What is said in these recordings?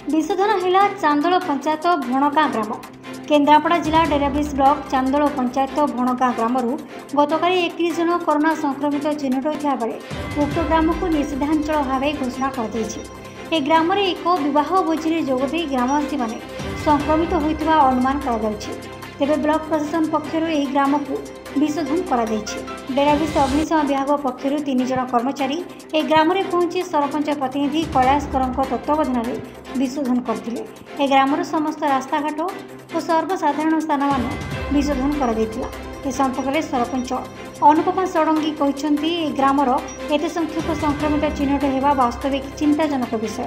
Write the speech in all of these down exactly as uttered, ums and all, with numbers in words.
विशोधन है चांदोल पंचायत भणगाँ ग्राम। केन्द्रापड़ा जिला डेराब्रिज ब्लॉक चांदोल पंचायत भणगाँ ग्राम गतकाल इकतीस जन कोरोना संक्रमित चिन्हित होता बेले उक्त ग्राम को निषेधांचल भाव घोषणा कर ग्राम में एक विवाह भोजी जोगदे ग्रामवासी मैंने संक्रमित होता अनुमान तेरे ब्लॉक प्रशासन पक्षर ग्राम को विशोधन कर डेराब्रिज अग्निशम विभाग पक्षर तीन जन कर्मचारी एक ग्राम में पहुंची सरपंच प्रतिनिधि कैलाशकर तत्वावधान में विशोधन करते ग्रामर समस्त रास्ताघाट और सर्वसाधारण स्थान मान विशोधन कर संपर्क में सरपंच अनुपमा षडंगी कहते ग्रामर एत संख्यक संक्रमित चिन्हित होगा वास्तविक चिंताजनक विषय।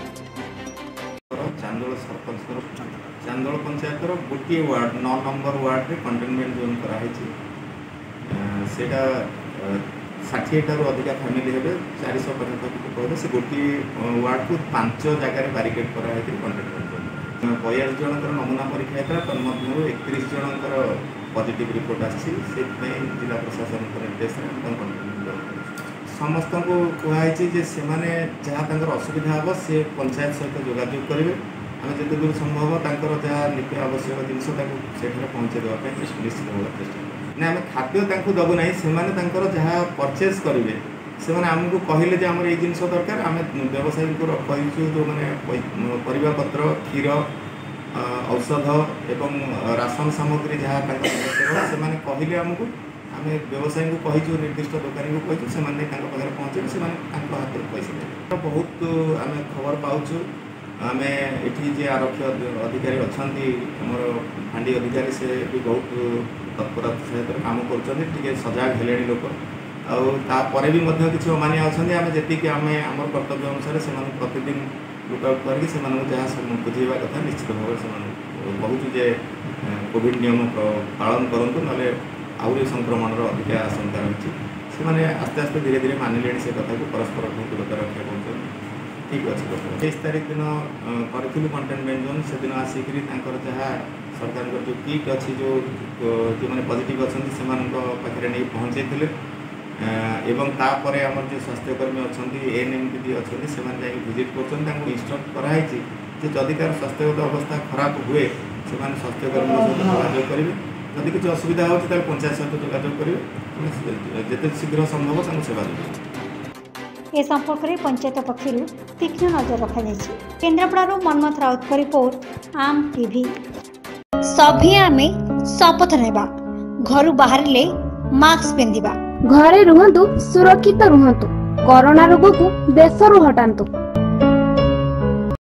चांदोल पंचायत गोटे वार्ड नौ नंबर वार्ड रे कंटेनमेंट जोन कराई सेटा षाठी ठार अधिका फैमिली हे चार सौ पाखापाखि कहले से गोटे वार्ड को पांच जगह बारिकेड कराई कंटेनमेंट जोन बयालीस जनकर नमूना परीक्षा होता तन्मध्य एकतीस जनकर पॉजिटिव रिपोर्ट आसी जिला प्रशासन निर्देश समस्त को कहुई जहाँ असुविधा हम से पंचायत सहित जोगाजोग करेंगे आम जिते दूर संभव तर जहाँ नित्य आवश्यक जिनस पहुँचे देवाई निश्चित भाव चेष्टा ना आम खाद्य दबू ना से जहाँ परचेज करेंगे से आमको कहले आम ये जिन दरकार आम व्यवसायी को कहीचु जो मैंने परिबा पत्र क्षीर औषध एवं राशन सामग्री जहाँ से कहले आमको आम व्यवसायी को कहीचु निर्दिष्ट दुकानी को कहीचु से पाखे पहुँचे से हाथ में पैसा बहुत आम खबर पाचु आम ये जे आरक्षी अधिकारी अच्छा आमर फांडी अधिकारी से भी बहुत तत्परता सहित काम कर सजग हेले लोक आपर भी किसी अमानिया अच्छा आम जी आम आम कर्तव्य अनुसार से प्रतिदिन लुकआउट करके जहाँ बुझेवा कथा निश्चित भाव से बहुत जे कोविड नियम पालन करूँ ना आहरी संक्रमण अधिक आशंका रही से आस्ते आस्ते धीरे धीरे मानिले से कथा को परस्पर दूरता रक्षा कर ठीक अच्छे तेईस तारीख दिन करूँ कंटेनमेंट जोन से दिन आसिक जहाँ सरकार जो किट अच्छी जो जो मैंने पॉजिटिव अच्छा से नहीं पहुँचे एवं तापर आम जो स्वास्थ्यकर्मी अच्छा एन एम दीदी अच्छा से भिजिट कर इंस्ट्रक्ट कराई जदि तार स्वास्थ्यगत अवस्था खराब हुए से स्वास्थ्यकर्मी सहित जोगाजोग करेंगे जदि किसी असुविधा हो पंचायत सहित जोगाजोग करेंगे जिते शीघ्र संभव सेवा देंगे। ए संपर्क में पंचायत पक्षर तीक्ष्ण नजर रखा केन्द्रापड़ा मनमथ राउत का रिपोर्ट आम टीवी। सभी आमे शपथ नेबा घर बाहरिले मास्क पिंधिबा घरे रुहंतु सुरक्षित रुहंतु कोरोना रोग को देशरू हटांतु।